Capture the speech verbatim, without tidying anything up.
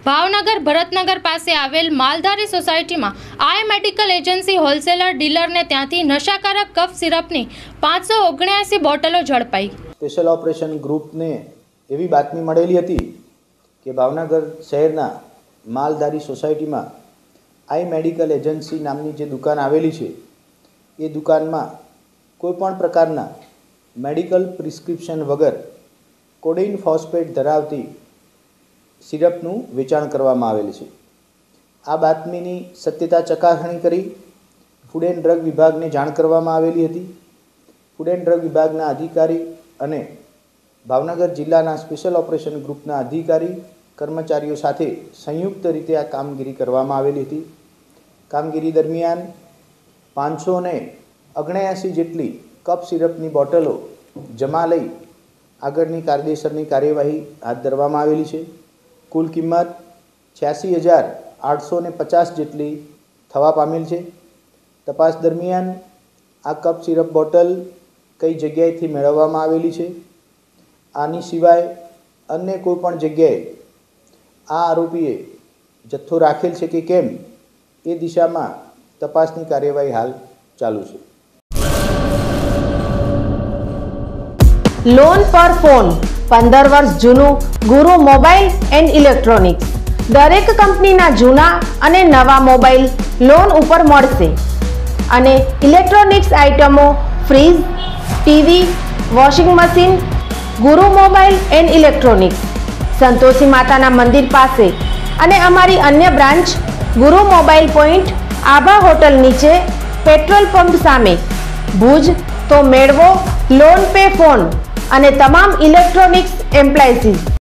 ભાવનગર ભરતનગર પાસે આવેલ માલધારી સોસાયટીમાં આઈ મેડિકલ એજન્સી હોલસેલર ડીલરને ત્યાંથી નશાકારક કફ સિરપની પાંચસો ઓગણ્યાસી બોટલો ઝડપાઈ। સ્પેશિયલ ઓપરેશન ગ્રુપને એવી બાતમી મળેલી હતી કે ભાવનગર શહેરના માલધારી સોસાયટીમાં આઈ મેડિકલ એજન્સી નામની જે દુકાન આવેલી છે એ દુકાનમાં કોઈપણ પ્રકારના મેડિકલ પ્રિસ્ક્રિપ્શન વગર કોડેઇન ફોસ્ફેટ ધરાવતી સિરપનું વેચાણ કરવામાં આવેલ છે। આ બાતમીની સત્યતા ચકાસણી કરી ફૂડ એન્ડ ડ્રગ વિભાગને જાણ કરવામાં આવેલી હતી। ફૂડ એન્ડ ડ્રગ વિભાગના અધિકારી અને ભાવનગર જિલ્લાના સ્પેશિયલ ઓપરેશન ગ્રુપના અધિકારી કર્મચારીઓ સાથે સંયુક્ત રીતે આ કામગીરી કરવામાં આવેલી હતી। કામગીરી દરમિયાન પાંચસો ને ઓગણ્યાસી જેટલી કપ સિરપની બોટલો જમા લઈ આગળની કાયદેસરની કાર્યવાહી હાથ ધરવામાં આવેલી છે। કુલ કિંમત છ્યાસી હજાર આઠસો ને પચાસ જેટલી થવા પામેલ છે। તપાસ દરમિયાન આ કપ સિરપ બોટલ કઈ જગ્યાએથી મેળવવામાં આવેલી છે, આની સિવાય અન્ય કોઈ પણ જગ્યાએ આ આરોપીએ જથ્થો રાખેલ છે કે કેમ એ દિશામાં તપાસની કાર્યવાહી હાલ ચાલુ છે। લોન પર ફોન पंदर वर्ष जूनू गुरु मोबाइल एंड इलेक्ट्रॉनिक्स दरेक कंपनीना जूना अने नवा मोबाइल लोन उपर मळशे अने इलेक्ट्रॉनिक्स आइटमो fridge, TV, washing machine Guru mobile and electronics Santoshi माताना मंदिर पासे अने अमारी अन्य branch Guru mobile point Aabha hotel नीचे पेट्रोल पंप सामे भुज। तो मेळवो लोन पे फोन अने तमाम इलेक्ट्रॉनिक्स एम्प्लायसीज।